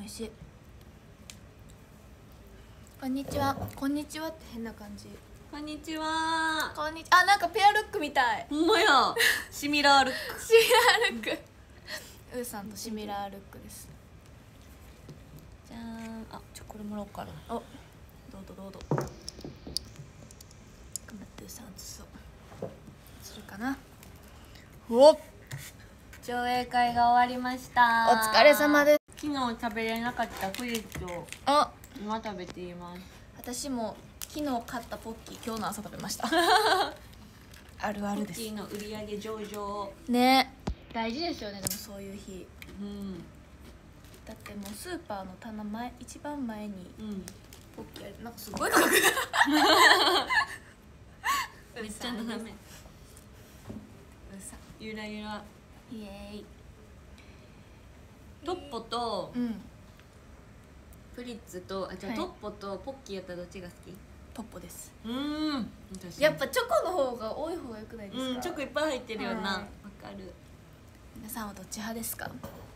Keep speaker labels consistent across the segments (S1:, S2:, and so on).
S1: 味しい。こんにちは。こんにちはって変な感じ。
S2: こんにちは。
S1: こんにちは。あ、なんかペアルックみたい。
S2: ほんまや。シミラールック。
S1: シミラールック。ウーさんとシミラールックです。じゃーん。あ、これもらおうかな。お、どうぞどうぞ。頑張ってウーさんそうするかな。お、
S2: 上映会が終わりました。
S1: お疲れ様です。
S2: 昨日食べれなかったフリッツを今食べています。
S1: 私も昨日買ったポッキー今日の朝食べましたあるあるです。
S2: ポッキーの売り上げ上々
S1: ね、大事ですよね。でもそういう日、
S2: うん、
S1: だってもうスーパーの棚前一番前にポッキーある。なんかすごい高く
S2: めっちゃ斜め。ゆらゆら。
S1: イエーイ。
S2: トッポと
S1: うん
S2: フリッツと、あ、じゃあトッポとポッキーやったらどっちが好き？
S1: トッポです。
S2: や
S1: やっぱチョコの方が多い方が良くないですか？
S2: チョコいっぱい入ってるよな。わかる。
S1: 皆さんはどっち派ですか？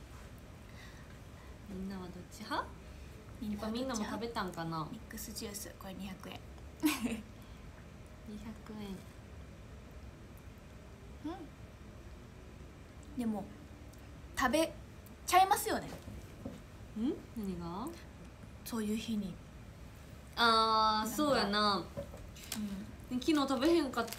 S2: みんなはどっち派？みんなも食べたんかな。
S1: ミックスジュースこれ200円
S2: 200円。
S1: でも食べちゃいますよね。
S2: 何が？
S1: そういう日に。
S2: ああ、そうやな。昨日食べへんかって。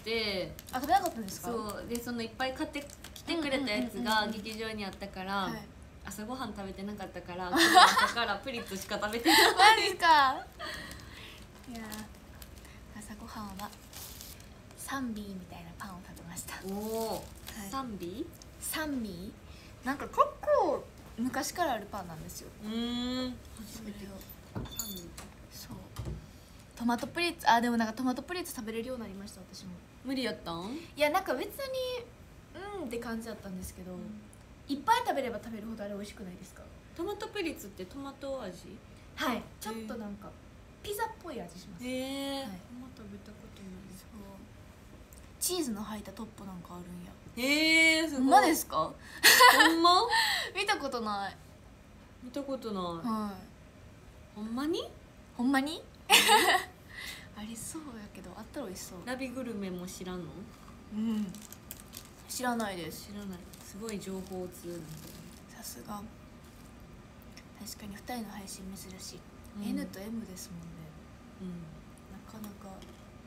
S1: あ、食べなかったんですか？
S2: そうで、そのいっぱい買ってきてくれたやつが劇場にあったから、朝ごはん食べてなかったから、今日朝からプリッツしか食べてない。
S1: マジか。いや朝ごはんはサンビーみたいなパンを食べました。
S2: おお、サンビ？
S1: サンビーなんか結構昔からあるパンなんですよ。
S2: 初めて。サンビー。
S1: そう、トマトプリッツ、あ、でもなんかトマトプリッツ食べれるようになりました。私も
S2: 無理やったん？
S1: いや、なんか別にって感じだったんですけど、いっぱい食べれば食べるほどあれ美味しくないですか？
S2: トマトプリッツってトマト味？
S1: はい、ちょっとなんかピザっぽい味します。
S2: へえ、
S1: はい、
S2: あんま食べたことない。
S1: そう、チーズの入ったトッポなんかあるんや。
S2: へえ、すごい。
S1: ほんまですか？
S2: ほんま？
S1: 見たことない。
S2: 見たことない。
S1: はい。
S2: ほんまに？
S1: ほんまに？ありそうやけど、あったら美味しそう。
S2: ラビグルメも知らんの？
S1: 知らないです。
S2: 知らない。すごい情報通なんだ。
S1: さすが。確かに2人の配信珍しい。N と M ですもんね。なかなか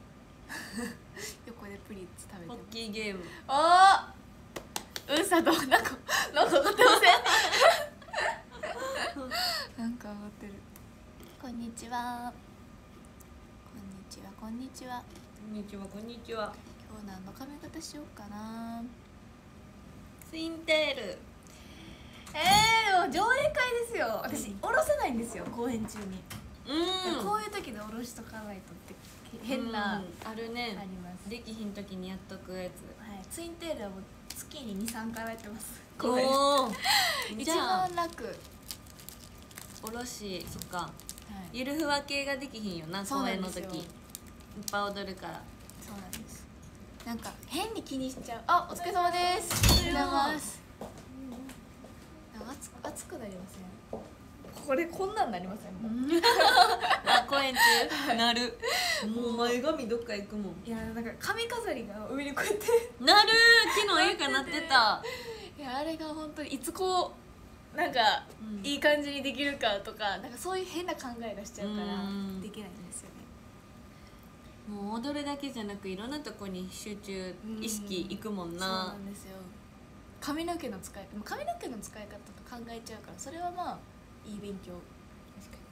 S1: 横でプリッツ食べて
S2: ポッキーゲーム。
S1: ああ、うんさとなんかなんか上がってません？なんか上がってる。こんにちは。こんにちは。こんにちは。
S2: こんにちは。こんにちは。
S1: 今日何の髪型しようかな。
S2: ツインテール。
S1: でも上映会ですよ。私下ろせないんですよ、公演中に。こういう時で下ろしとかないとって変な
S2: あるね。
S1: あります。
S2: できひん時にやっとくやつ。
S1: はい、ツインテールはもう月に2、3回はやってます。
S2: おお。
S1: 一番楽。
S2: おろし、そっか。ゆるふわ系ができひんよな、公演の時。いっぱい踊るから。
S1: そうなんです。なんか変に気にしちゃう。あ、お疲れ様です。おはようございます。熱くなりません？これこんなんなりません？
S2: あ、公演中なる。もう前髪どっか行くもん。
S1: いや、なんか髪飾りが上にこうやって
S2: なる。昨日床なってた。
S1: いや、あれが本当にいつこうなんかいい感じにできるかとか、なんかそういう変な考えがしちゃうからできないんですよね。
S2: もう踊るだけじゃなく、いろんなとこに集中意識いくもんな。そう
S1: なんですよ。髪の毛の使い方と考えちゃうから、それはまあいい勉強。確かに。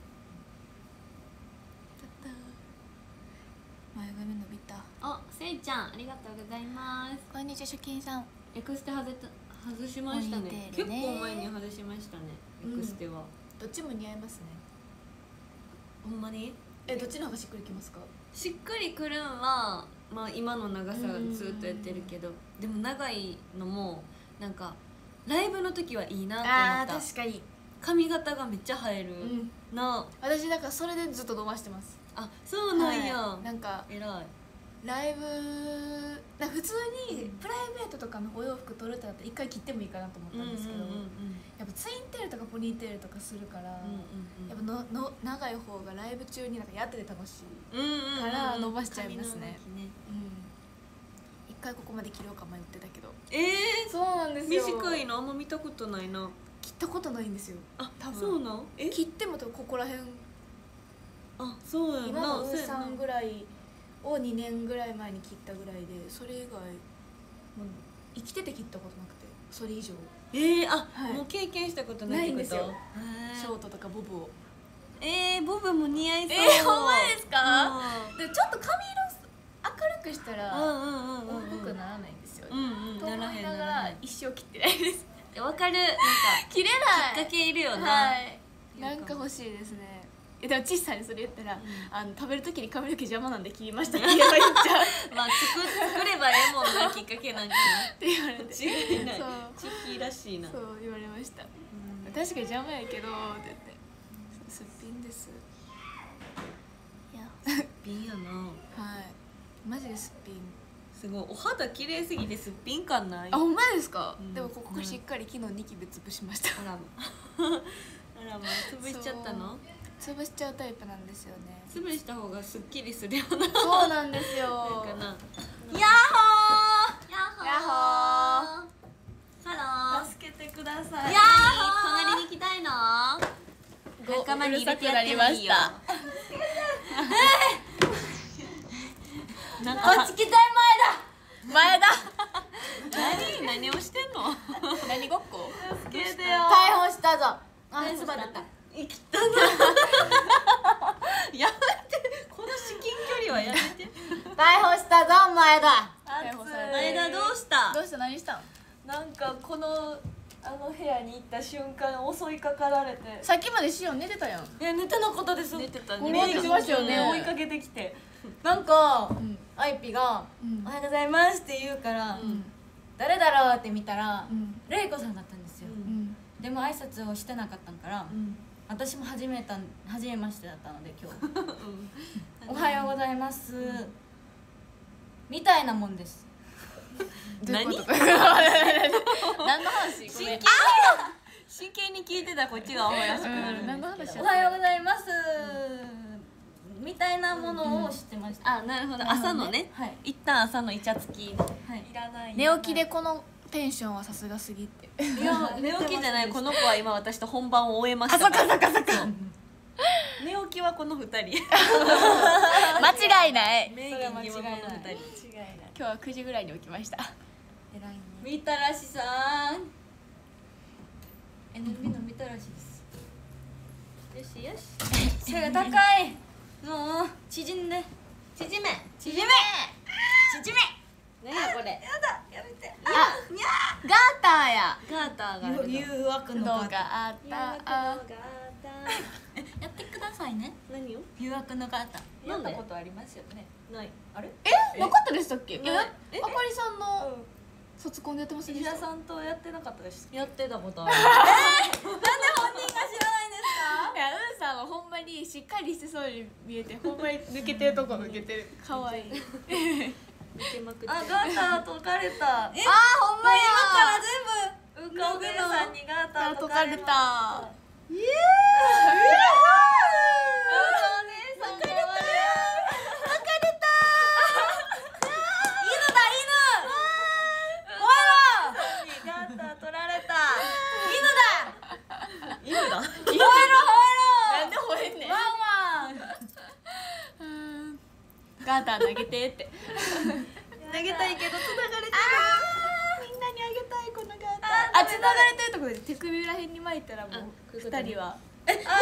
S1: たった前髪伸びた。
S2: あ、せいちゃん、ありがとうございます。
S1: こんにちは、初見さん。
S2: エクステ外しましたね。結構前に外しましたね、エクステは。
S1: どっちも似合いますね。
S2: ほんまに？
S1: どっちの方がしっくりきますか？
S2: しっくりくるんは、まあ今の長さずっとやってるけど、でも長いのもなんかライブの時はいいなって思った。
S1: 確かに
S2: 髪型がめっちゃ映えるな。
S1: 私だからそれでずっと伸ばしてます。
S2: あ、そうなんや。
S1: なんか
S2: 偉い。
S1: ライブなんか普通にプライベートとかのお洋服取るってなったら一回切ってもいいかなと思ったんですけど、やっぱツインテールとかポニーテールとかするから、やっぱ長い方がライブ中になんかやってて楽しいから伸ばしちゃいますね。一回ここまで切ろうか迷ってたけど。
S2: そう
S1: なんですよ。
S2: 短いのあんま見たことないな。
S1: 切ったことないんですよ。多分
S2: そうなん？
S1: 切ってもここら辺。
S2: そうやな。
S1: 今のウーさんぐらいを2年ぐらい前に切ったぐらいで、それ以外もう生きてて切ったことなくて、それ以上。
S2: もう経験したことないってこと？
S1: ないんですよ。ショートとかボブを。
S2: ボブも似合いそう。
S1: ほんまですか？でちょっと髪色明るくしたら重くならないんですよね。と思いながら一生切ってないです。
S2: わかる。なんか
S1: 切れない。
S2: きっかけいるよな。
S1: はい。なんか欲しいですね。でもちっさにそれ言ったら、食べる時に髪の毛邪魔なんで切りましたって言っちゃう。
S2: まあ作ればええもんな、きっかけなんか
S1: って言われて。
S2: 違いない。チキらしいな。
S1: そう言われました。確かに邪魔やけどって言って。すっぴんです。いや。
S2: すっぴんやな。
S1: はい。マジですっぴん。
S2: すごいお肌綺麗すぎてすっぴん感ない。
S1: ほんまですか？でもここしっかり昨日ニキビ潰しました。
S2: あらま潰しちゃったの？
S1: 潰しちゃうタイプなんですよね。
S2: 潰した方がすっきりするような。
S1: そうなんですよ。
S2: やっほー
S1: やっほー
S2: ハロー。
S3: 助けてください。
S2: やー隣に行きたいの？仲間に入れてやってもいいよ。
S3: こっち来たい
S1: 前田
S2: 何をしてんの？
S1: 何ごっこ？
S3: 助けてよ。
S1: 逮捕したぞ。
S3: すばだった。
S2: 生きたな。やめて、この至近距離はやめて。
S1: 逮捕したぞ前田。
S2: 前田どうした？
S1: どうした何したん？
S3: なんかこの部屋に行った瞬間襲いかかられて。
S1: さっきまでシオン寝てたやん。
S3: いや寝てなかったです。
S2: 寝てた
S1: ね。寝てましたよね。
S3: 追いかけてきて。なんかアイピがおはようございますって言うから誰だろうって見たらレイコさんだったんですよ。でも挨拶をしてなかったから。私も初めましてだったので今日おはようございますみたいなもんです。
S2: 何？何の
S1: 話？
S2: 真剣に聞いてたこっちが思いやすくなる。
S1: 何の話？
S3: おはようございますみたいなものを知ってました。
S2: なるほど。朝のね。一旦朝のイチャつき。
S3: いらない。
S1: 寝起きでこのテンションはさすがすぎって。
S2: いや寝起きじゃない。この子は今私と本番を終えました。
S1: そっか。
S2: 寝起きはこの二人。
S1: 間違いない。
S2: 名言にはこの二人。
S1: 今日は9時ぐらいに起きました。
S3: 偉いね。
S2: みたらしさん。
S3: NB のみたらしです。
S2: よし。
S3: 背が高い。もう縮んで。
S2: 縮め。ねえこれ。
S3: やだやめて。
S1: ガーターや。
S2: ガーターがあるの。
S3: 誘惑のガーター。
S1: あった
S2: や
S3: やってくださいね。
S2: 何を？
S3: 誘惑のガーター。
S2: なんで？
S3: やったことありますよね。
S2: ない。あれ？
S1: なかったでしたっけ？あか
S2: ない。
S1: りさんの卒コンでやってますでし
S3: 石田
S1: た？
S3: さんとやってなかったです。
S2: やってたことある。
S3: なんで本人が知らないんですか？
S1: いや、ウーさんはほんまにしっかりしてそうに見えて、ほんまに抜けてるとこ抜けてる。可愛い。
S2: 抜けまくって。
S3: あ、ガーター解かれた。
S1: ほんまや。
S3: 今から全部ウカオゲさんにガーター
S1: 解かれた。
S3: イエーイ。
S1: ガーター投げてって
S3: 投げたいけど繋がれてる。みんなにあげたいこのガーター。
S1: 繋がれてるところで手首らへんに巻いたらもう2人は
S3: 結ばれてる。や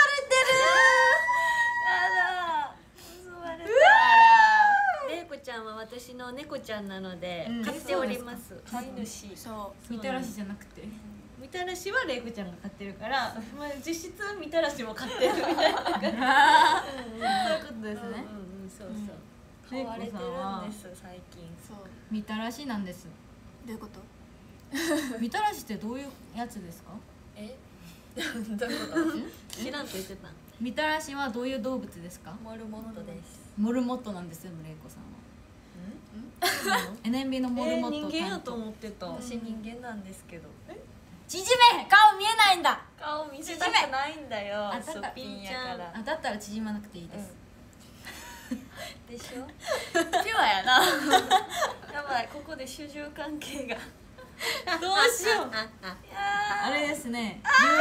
S3: だ。結ばれてる。
S2: れいこちゃんは私の猫ちゃんなので飼っております。
S3: 飼い主。
S1: そう。
S3: みたらしじゃなくて。
S2: みたらしはれいこちゃんが飼ってるから、まあ実質みたらしも飼ってるみたいな。そういう
S3: ことですね。
S2: そうそう。
S3: れいこ
S2: 飼われてる
S3: さんは
S2: んです最近。
S1: そう。
S3: みたらしなんです。
S1: どういうこと？
S3: みたらしってどういうやつですか？
S2: どういうこと知らんって言ってた。
S3: みたらしはどういう動物ですか？
S2: モルモットです。
S3: モルモットなんですよ、れいこさんは。NMB のモルモット。
S2: 人間やと思ってた。
S3: 私
S2: 人間なんですけど。
S3: 縮め顔見えないんだ。
S2: 顔見せたくないんだよ。
S3: あ、
S2: そうピンやから。
S3: だったら縮まなくていいです、
S2: でしょ。
S1: ピュアやな。
S2: やばい、ここで主従関係が
S3: どうしよう。あれですね、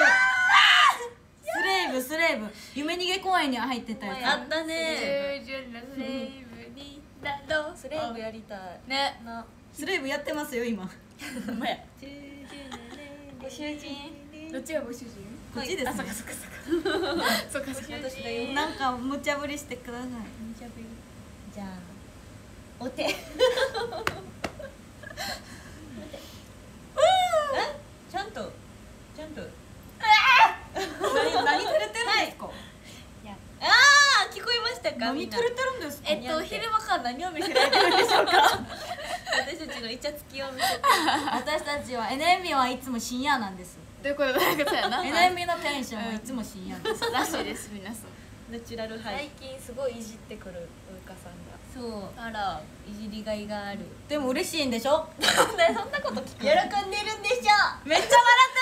S3: スレーブ夢逃げ公園に入ってたやつ。
S2: あったね。
S1: 従順なスレーブになろう。
S2: スレーブやりたい
S1: ね。
S3: スレーブやってますよ今。
S1: ほんまや。
S2: ご主人。
S1: どっちがご主人？
S3: こっちですね。
S1: そっかそっかそっか。そっかそっか。
S2: 私だよ。
S3: なんか無茶ぶりしてください。
S2: じゃあお手。ちゃんと。
S3: 何くれてるんですか。
S2: ああ、聞こえましたか。
S3: 何くれてるんですか。
S1: 昼間から何を見せられてるんでしょうか。
S2: 私たちのイチャつきを見せて。
S3: 私たちは NMB はいつも深夜なんです。
S1: ということでなんかそうやな。
S3: NMB のテンションはいつも深夜です。
S1: らしいです皆さん。
S2: ナチュラルハイ。最近すごいいじってくるウーカさんが。
S3: そう。
S1: あら。
S2: いじりがいがある。
S3: でも嬉しいんでしょ。
S2: なんでそんなこと聞く。喜んでるんでしょ。
S3: めっちゃ笑ってるやん。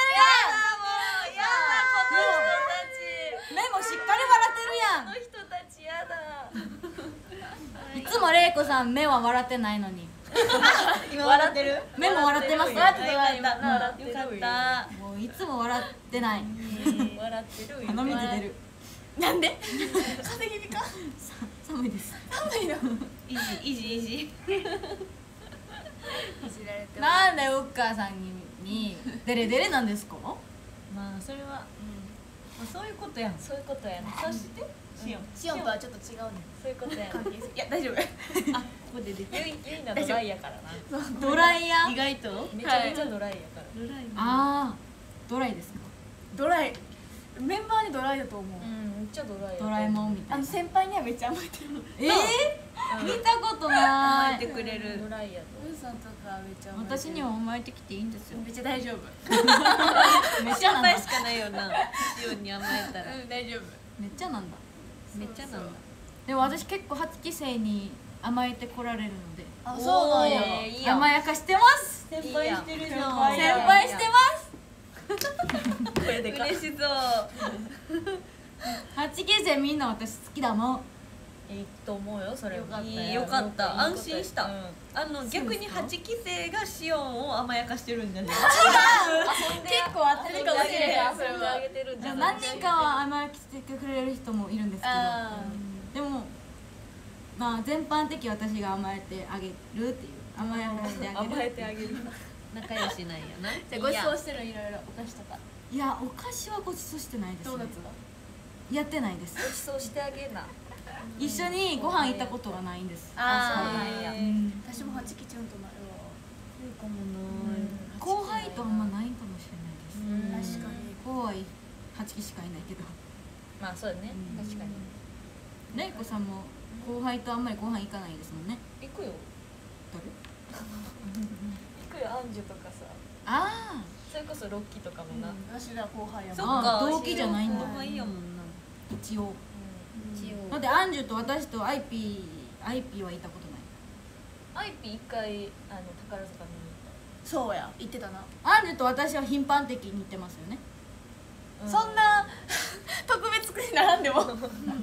S2: この人たち。
S3: 目もしっかり笑ってるやん。
S2: この人たちやだ。
S3: いつもれいこさん目は笑ってないのに。
S2: 今笑ってる。
S3: 目も笑ってますよ。
S2: 笑ってた笑ってる。よかった。
S3: もういつも笑ってない。
S2: 笑ってる。
S3: 鼻水出る。
S1: なんで？風邪気味か？
S3: 寒いです。
S1: 寒いの。
S2: いじ。
S1: いじられて。
S3: なんでウッカーさんにデレデレなんですか？
S2: まあそれは、そういうことやん。そういうことやん。そして
S1: シオンとはちょっと違うね。
S2: そういうことやん。
S1: 関係性。いや大丈夫。
S2: あ、ここでできる。ゆいなドライやからな。
S3: ドライヤー。
S2: 意外とめちゃめちゃドライやから。ドライ。
S3: ああ、ドライですか。
S1: ドライ。メンバーにドライだと思う。
S2: めっちゃドライ。
S3: ドラえもんみたいな。
S1: 先輩にはめっちゃ甘えてる。
S3: 見たことない。
S2: 甘えてくれる。ドライやと。
S1: ウーさんとかめっちゃ甘えてる。
S3: 私には甘えてきていいんですよ。
S1: めっちゃ大丈夫。
S3: めっちゃなんだ。
S2: しかないよな。シオンに甘えたら。
S1: 大丈夫。
S3: めっちゃなんだ。
S2: めっちゃなんだ。
S3: でも私結構8期生に甘えてこられるので。
S1: あ、そうなんや。
S3: 甘やかしてます。
S2: 先輩してるじゃん。
S3: 先輩してます。
S2: 嬉しそう。
S3: 8期生みんな私好きだもん。
S2: いいと思うよ、それは。
S3: よかった。
S2: 安心した。逆に8期生がシオンを甘やかしてるんじゃない。
S3: 結構合ってるかもしれない。
S2: それはあげてるんじゃない。
S3: 何人かは甘やかしてくれる人もいるんですけど、でもまあ全般的に私が甘えてあげるっていう、甘やかしてあげる。
S2: 甘えてあげる。仲良しなんやな。
S1: じゃあご馳走してるいろいろお菓子とか。
S3: いや、お菓子はご馳走してないですね。
S1: ドーナツは
S3: やってないです。
S2: ご馳走してあげな。
S3: 一緒にご飯行ったことはないんです。
S2: あ、そうなんや。
S1: 私も8期ちゃんとなるわ。
S2: いいかもな。
S3: 後輩とあんまないかもしれないです。
S1: 確かに。
S3: 後輩8期しかいないけど。
S2: まあそうだね。確かに。
S3: れいこさんも後輩とあんまりご飯行かないですもんね。
S2: 行くよ。
S3: 誰？
S2: 行くよ、アンジュとかさ。
S3: ああ。
S2: それこそロッキーとかもな。
S1: 私ら後輩やもん。
S2: そっか、
S3: 同期じゃないんだ。
S2: 後輩やもんな。
S3: 一応。
S2: 一応。
S3: だってアンジュと私とアイピーはいたことない。
S2: アイピー一回宝塚見に行った。
S1: そうや、言ってたな。
S3: アンジュと私は頻繁的に行ってますよね。
S1: そんな特別にならんでも。
S3: だ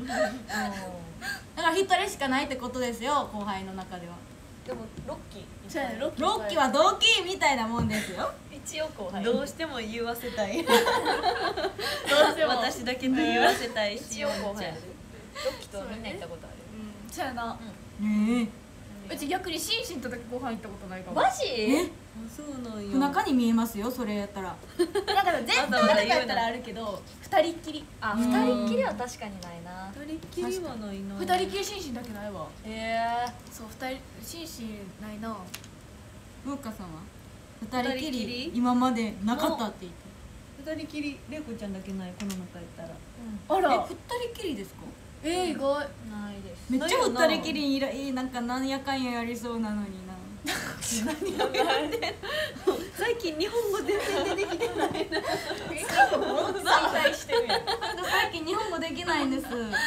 S3: から一人しかないってことですよ、後輩の中では。
S2: でもロッキー。
S1: そうやね、ロッ
S3: キーは同期みたいなもんですよ。
S2: 一応後輩。どうしても言わせたい。
S1: どうしても
S2: 私だけと言わせたい。
S1: 一応後輩。
S2: ロッキーとみんな行ったことある。
S1: そうやな。うち逆にシンシンとだけご飯行ったことないかも。
S2: マジ？
S3: そうなんよ。中に見えますよ、それやったら。
S1: だから絶対誰かやったらあるけど、二人っきり。
S2: あ、二人っきりは確かにないな。
S3: 二人っきりはないな。
S1: 二人っきりシンシンだけないわ。そう、二人シンシンないな。
S3: ムッカさんは二人きり今までなかったって言って。
S2: 二人きり、れいこちゃんだけない、この中やったら。
S1: あら。
S3: 二人きりですか？
S1: 意外。
S2: ないです。
S3: めっちゃ二人きりになんかなんやかんややりそうなのにな。
S2: 最近日本語全然出てきてないな。
S3: 最近日本語できないんです。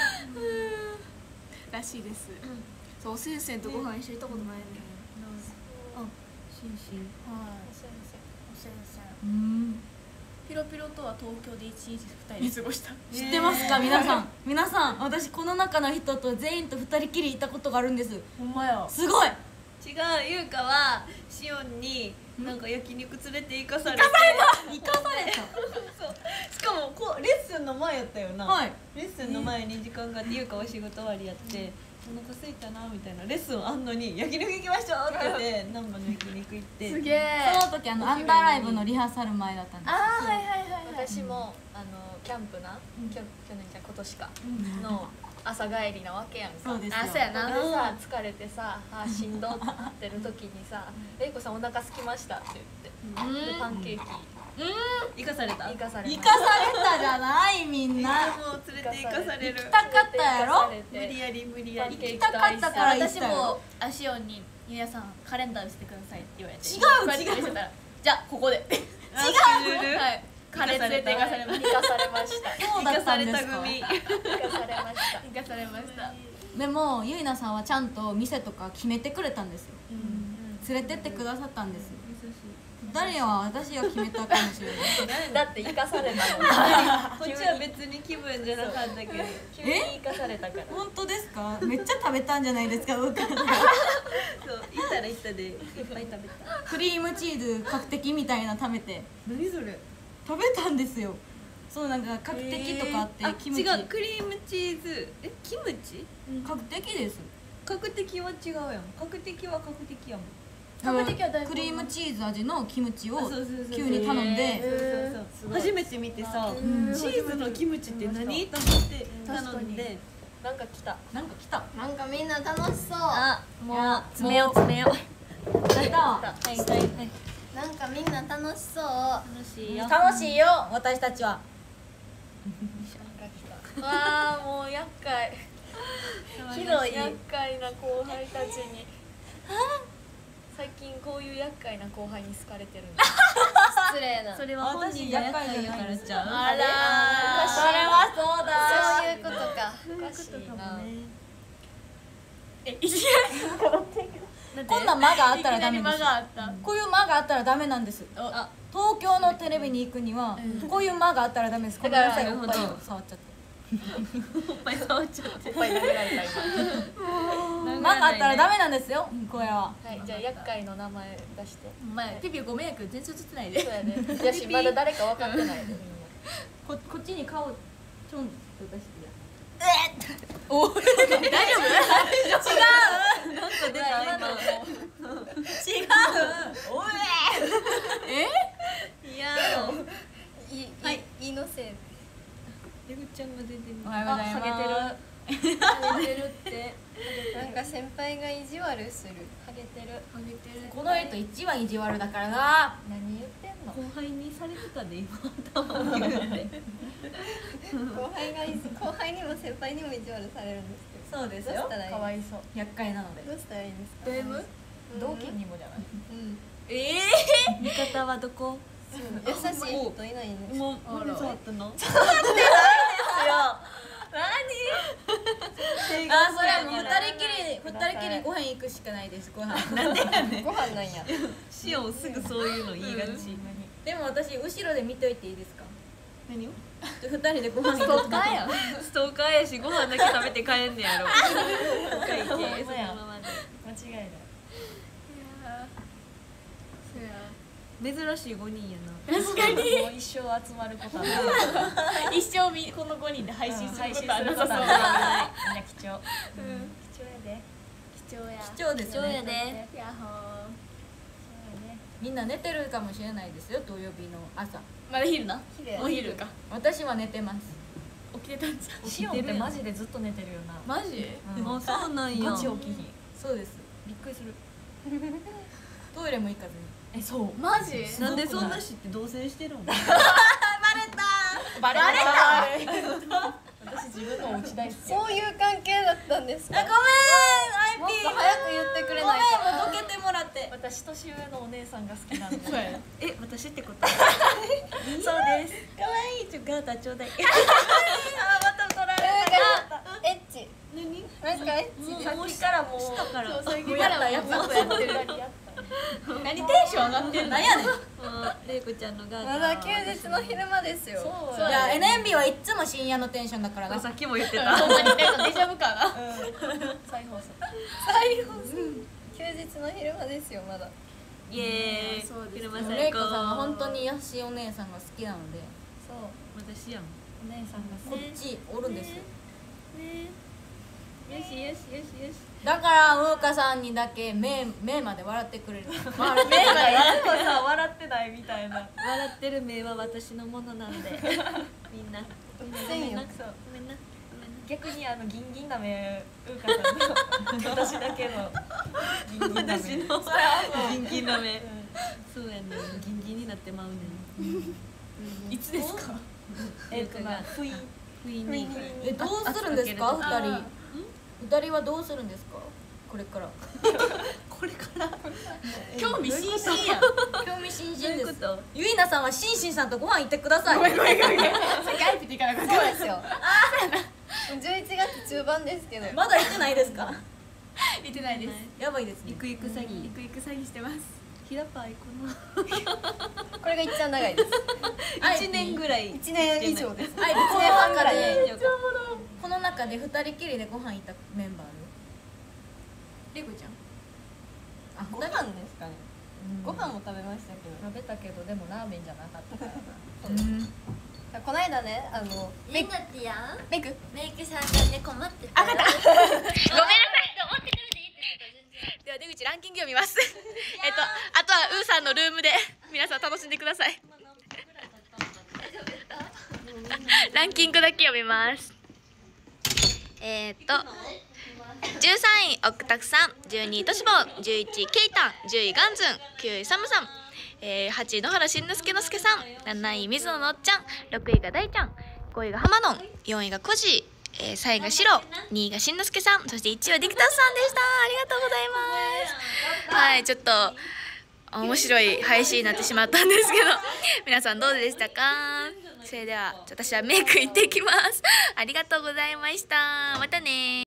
S1: らしいです。そう、先生とご飯一緒に行ったことないね。
S3: シンシン。
S1: はい。お先生。 ピロピロとは東京で1日2人で過ごした。
S3: 知ってますか皆さん。皆さん、私この中の人と全員と2人きりいたことがあるんです。
S1: ほんまや。
S3: すごい。
S2: 違う、優香はシオンになんか焼肉連れて行かされて
S3: 生かされた。
S2: そうしかもレッスンの前やったよな、
S3: はい。
S2: レッスンの前に時間があって優香は仕事終わりやって、お腹空いたなみたいなレッスンあんのに焼肉行きましょうって言って難波の焼肉行って、
S1: すげえ。
S3: その時アンダーライブのリハーサル前だったんです。
S1: ああはいはいはいはい。
S4: 私もキャンプな、去年じゃ今年かの朝帰りなわけやんか。
S3: そうですよ。
S1: あそうやな。
S4: でさ疲れてさしんどってなってる時にさ「れいこさんお腹空きました」って言ってでパンケーキ
S2: 行かされた
S4: 行かされ
S3: 生かされたじゃないみんな。
S2: もう連れて行かされる
S3: 行きたかったやろ。
S2: 無理やり無理やり
S3: 行きたかったから行っ
S1: 私
S3: たよ。
S1: もシオンに皆さんカレンダー見せてくださいって言われて、
S3: 違う
S1: こうやって見せたらじゃあここで
S2: 違う
S1: はいカレー連れて行かされました。
S4: 行かされました
S3: そうだったんですか。
S4: 行かされました
S1: 行かされました。
S3: でもゆいなさんはちゃんと店とか決めてくれたんですよ。連れてってくださったんです。誰は私が決めたかもしれない。
S4: だって行かされたの
S2: こっちは別に気分じゃなかったけど
S4: 急に行かされたから
S3: 本当ですか。めっちゃ食べたんじゃないですか。僕
S2: そう行ったら行ったでいっぱい食べた。
S3: クリームチーズ角的みたいな食べて
S2: 何それ。
S3: 食べたんですよ。そうなんか角的とかあってキムチ。
S2: 違う、クリームチーズキムチ
S3: 角的です。
S2: 角的は違うやん。角的は角的やもん。
S1: 角的は大根
S3: クリームチーズ味のキムチを
S2: そうそうそう
S3: 急に頼んで、
S2: そう初めて見てさ、
S3: ん
S2: チーズのキムチって何と思って頼んで、
S4: なんか来た
S3: なんか来た。
S1: なんかみんな楽しそう。
S2: あもう詰めよう詰めよう。
S3: 来た。
S2: はいはいはい。
S1: なんかみんな楽しそう。
S2: 楽しいよ。
S3: 楽しいよ私たちは。
S4: わあもう厄介ひどい厄介な後輩たちに最近こういう厄介な後輩に好かれてるんだ
S1: 失礼な。
S2: それは本人が厄介やからちゃう。
S1: あらー。
S3: それはそうだ。
S1: そういうことか。
S4: おかしいな
S3: こんな間があったらダメです。
S1: 間があった。
S3: こういう間があったらダメなんです。
S2: あ
S3: 東京のテレビに行くにはこういう間があったらダメです。ごめんなさい、おっぱいを触っちゃって。
S2: おっぱい触っちゃって。
S4: おっぱい投げられた今
S3: 間があったらダメなんですよ。これは。
S4: はいじゃあ厄介の名前出して
S1: お前ピピご迷惑全然映ってないで。
S4: そうやねやしまだ誰か分かってないで
S3: こっちに顔ちょんと出してや。
S1: 大丈夫？
S2: なんか出た今。
S3: 違う。おえ。
S2: いや
S1: いのせい。
S2: レグちゃんが出てる。
S3: おはようございます。
S1: ハゲてるって。
S4: なんか先輩が意地悪するハゲてる
S1: ハゲてる。
S3: この人一番意地悪だからな。
S4: 何言ってんの
S2: 後輩にされてたで今頭を言うて。
S4: 後輩にも先輩にも意地悪されるんですけど
S3: そうですよ
S4: どうした。らいい
S1: かわいそう。
S3: 厄介なので。
S4: どうしたらいいんですか
S1: ド M？
S4: 同期にもじゃない
S2: 味方はどこ？
S4: 優しい人いないんです
S2: もう何触ったの？
S3: あ、それはもう二人きりご飯行くしかないです。ご飯。
S4: ご飯なんや
S2: シオンすぐそういうの言いがち。
S3: でも私後ろで見といていいですか？
S2: 何を？
S3: 二人でご飯行く。
S2: ストーカーやしご飯だけ食べて帰んねやろ。お会計そのままで。
S4: 間違いない
S2: 珍しい5人やな。
S1: 確かに。
S4: もう一生集まることはない
S1: 一生この5人で配信することはなさそう。
S4: みんな貴重貴重やで
S1: 貴重や。
S3: 貴重ですよね。
S1: ヤッホ
S3: みんな寝てるかもしれないですよ。土曜日の朝。
S1: ー。まだ昼な。
S4: 昼
S1: お昼か。
S3: 私は寝てます。
S1: 起きてたんじゃん。
S4: シオンってマジでずっと寝てるよな
S1: マジ？
S2: あ、そうなんや。
S4: ガチ起きひん
S3: そうです。
S4: びっくりする
S3: トイレも行かずに。
S4: そう
S1: マジ？
S2: なんでそんな知って同棲してるの？
S4: バレた私自分のお家大好きそういう関係だったんですか
S3: ごめん、
S4: もっ
S3: IP。
S4: と早く言ってくれない
S3: ごめん、も
S4: と
S3: うどけてもらって。
S4: 私年上のお姉さんが好きなんで
S1: そうや。
S2: 私ってこと？そうです。可愛いガータちょうだい。
S3: また取られた。
S4: エッチ何なんかエッチさっきからもう
S2: 下から。
S1: 最近からやったやってる。
S3: 何テンション上がってんの？なんやねん。
S2: れいこちゃんのが
S4: まだ休日の昼間ですよ。
S3: いや NMB はいっつも深夜のテンションだからな。
S2: さっきも言ってた。
S1: ほんまにデジャブかな。
S4: 再放送休日の昼間ですよまだ。
S2: イエーイ。
S1: そうです
S2: 昼間
S3: レ
S2: 最高。
S3: イコさんは本当にヤシお姉さんが好きなので、
S4: そう
S2: 私やん。
S4: お姉さんが
S3: こっちおるんですよ。
S2: ね。よしよしよしよし。
S3: だからムーカさんにだけ目まで笑ってくれる。
S2: 目がいつもさ笑ってないみたいな。笑ってる目は私のものなんで。みんな。ごめんな。そうごめんな。逆にギンギンな目うーかさんの私だけのギンギンな目。私のギンギンな目。そうやね。ギンギンになってまうね。
S1: いつですか？
S2: 不意に。
S3: どうするんですか2人はどうするんですかこれから。
S2: これから
S1: 興味津々やん。
S3: 興味津々です。
S2: どういうこと？
S3: ゆいなさんはシンシンさんとご飯行ってください。
S1: さっきアイピって行かなかった。
S4: そうですよ。11月中盤ですけど。
S3: まだ行ってないですか？
S1: 行ってないです。
S3: やばいですね
S2: ゆ。くゆく詐欺。
S1: 行く詐欺してます。
S2: ひだぱいこ
S4: これが一番長いです。
S2: の1年ぐらい。
S4: 1年以上です。
S3: はい、この中でこの中で2人きりでご飯行ったメンバー
S1: レイコちゃん。
S3: あ、
S4: ご飯ですかね。ご飯も食べましたけど。
S5: 食べたけどでもラーメンじゃなかったからな。
S4: この間ね
S2: メイクやん。
S4: メイク
S2: メイクさんがね困ってた。
S1: ごめんなさい。
S2: 思ってくれていいって言って
S1: では出口ランキング読みます。あとはウーさんのルームで皆さん楽しんでください。ランキングだけ読みます。13位オクタクさん、12位トシボン、11位ケイタン、10位ガンズン、9位サムさん、8位野原しんのすけのすけさん、7位水野のっちゃん、6位が大ちゃん、5位が浜野ん、4位がコジー、3位がシロ、2位がしんのすけさん、そして1位はディクタスさんでした。ありがとうございます。はい、ちょっと面白い配信になってしまったんですけど、皆さんどうでしたか？それでは私はメイク行ってきます。ありがとうございました。またね。